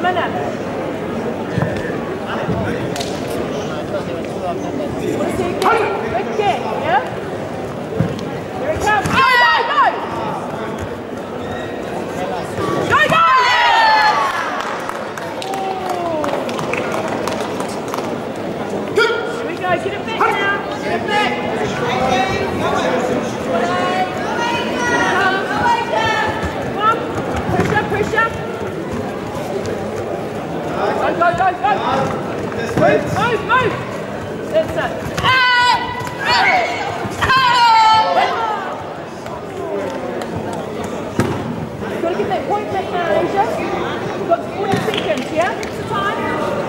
minute. Good kick, yeah? Here it comes. Go, go, go! Go, go! Here we go, get it back now. Get it back. Push up. Go. Move. That's it. You've got to get that point back now, Asia. You've got 40 seconds, yeah? What's the time?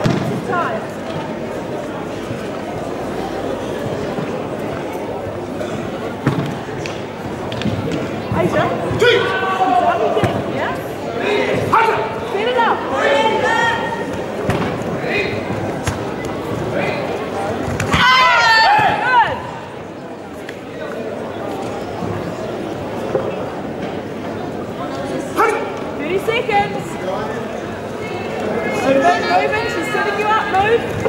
Asia? Keep on your deck, yeah? Set it up. Good. 30 seconds. Moving. She's setting you up. Move.